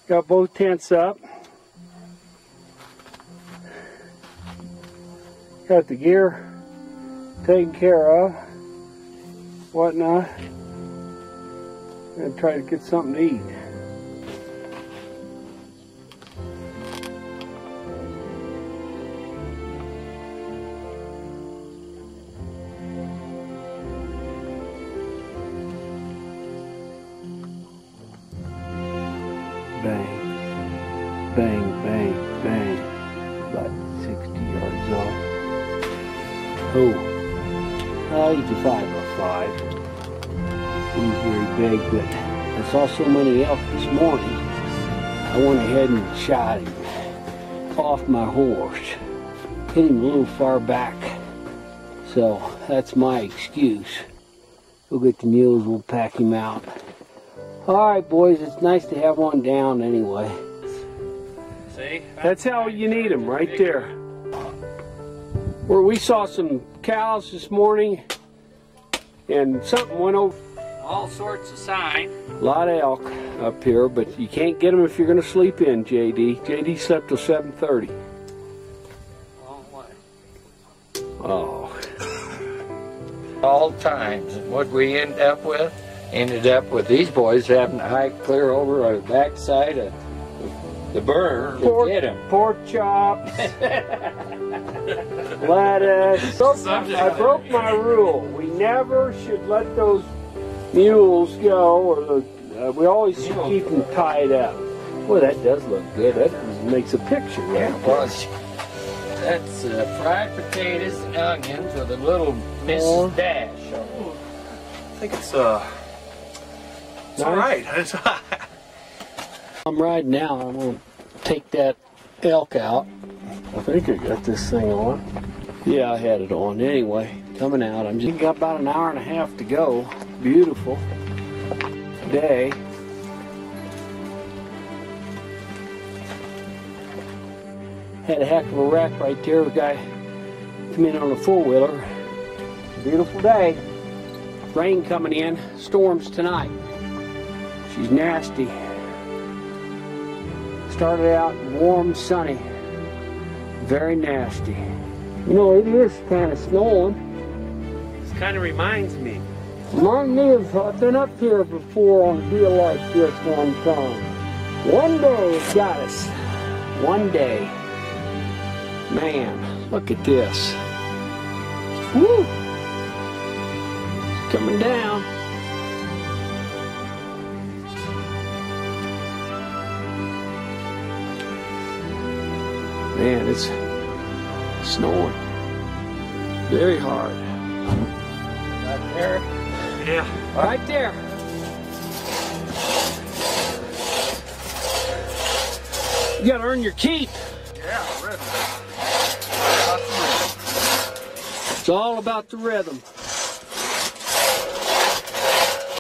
Got both tents up. Got the gear taken care of. Whatnot. And try to get something to eat. Bang, bang, bang, bang. About 60 yards off. Oh, he's a 5x5. He's very big, but I saw so many elk this morning, I went ahead and shot him off my horse. Hit him a little far back. So that's my excuse. We'll get the mules, we'll pack him out. Alright boys, it's nice to have one down anyway. See? That's how you need them, right there. Where we saw some cows this morning and something went over. All sorts of sign. A lot of elk up here, but you can't get them if you're going to sleep in, JD. JD slept till 7:30. Long way. Oh. All times. And what we ended up with these boys having to hike clear over the backside of the burn to get them. Pork chops, lettuce. I broke my rule. We never should let those mules go, or we always should keep them tied up. Boy, that does look good. That makes a picture. Yeah, well, that's fried potatoes and onions with a little Mrs. Dash. I think it's all right. I'm riding now. I'm going to take that elk out. I think I got this thing on. Yeah, I had it on. Anyway, coming out. I'm just got about an hour and a half to go. Beautiful day. Had a heck of a wreck right there. A guy come in on a four-wheeler. Beautiful day. Rain coming in. Storms tonight. She's nasty. Started out warm, sunny. Very nasty. You know, it is kind of snowing. This kind of reminds me. Remind me of, I've been up here before on a deal like this one time. One day it got us. One day. Man, look at this. Woo! It's coming down. Man, it's snowing very hard. Right there? Yeah. Right there. You gotta earn your keep. Yeah, rhythm. It's all about the rhythm.